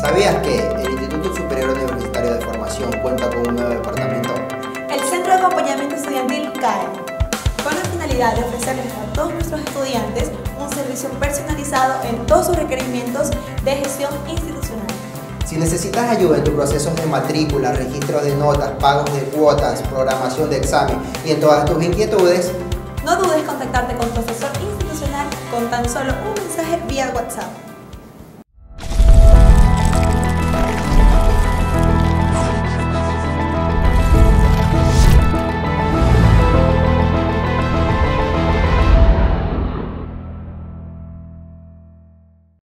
¿Sabías que el Instituto Superior Universitario de Formación cuenta con un nuevo departamento? El Centro de Acompañamiento Estudiantil CAE, con la finalidad de ofrecerles a todos nuestros estudiantes un servicio personalizado en todos sus requerimientos de gestión institucional. Si necesitas ayuda en tus procesos de matrícula, registro de notas, pagos de cuotas, programación de examen y en todas tus inquietudes, no dudes en contactarte con tu asesor institucional con tan solo un mensaje vía WhatsApp.